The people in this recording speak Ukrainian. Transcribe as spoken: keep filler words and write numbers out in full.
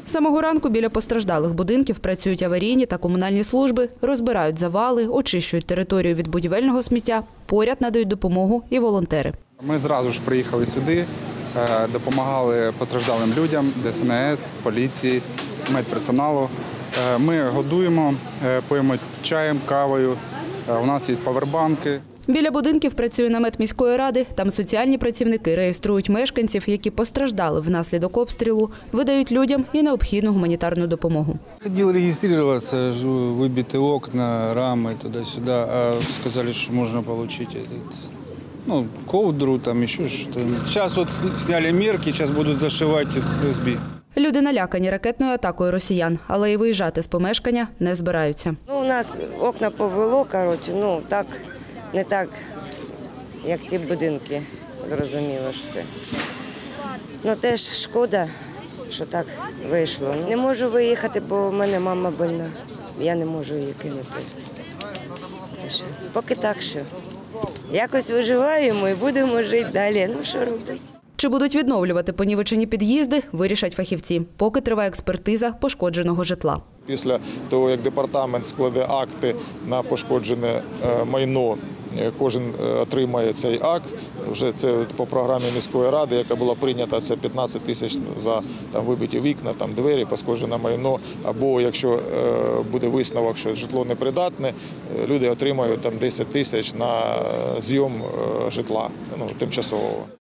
З самого ранку біля постраждалих будинків працюють аварійні та комунальні служби, розбирають завали, очищують територію від будівельного сміття, поряд надають допомогу і волонтери. Ми зразу ж приїхали сюди, допомагали постраждалим людям, Де Ес Ен Ес, поліції, медперсоналу. Ми годуємо, п'ємо чаєм, кавою, у нас є павербанки. Біля будинків працює намет міської ради. Там соціальні працівники реєструють мешканців, які постраждали внаслідок обстрілу, видають людям і необхідну гуманітарну допомогу. Хотів реєструватися, вибити окна, рами туди-сюди, а сказали, що можна отримати ну, ковдру, там ще щось. Зараз от зняли мірки, зараз будуть зашивати Ес Бі. Люди налякані ракетною атакою росіян, але і виїжджати з помешкання не збираються. Ну, у нас окна повело, коротше, ну так, не так, як ті будинки, зрозуміло ж все. Ну теж шкода, що так вийшло. Не можу виїхати, бо в мене мама больна, я не можу її кинути. Тож, поки так, що якось виживаємо і будемо жити далі, ну що робити. Чи будуть відновлювати понівечені під'їзди, вирішать фахівці, поки триває експертиза пошкодженого житла. Після того, як департамент складе акти на пошкоджене майно, кожен отримає цей акт. Вже це по програмі міської ради, яка була прийнята, це п'ятнадцять тисяч за там, вибиті вікна, там, двері, пошкоджене майно. Або якщо буде висновок, що житло непридатне, люди отримають там, десять тисяч на зйом житла ну, тимчасового.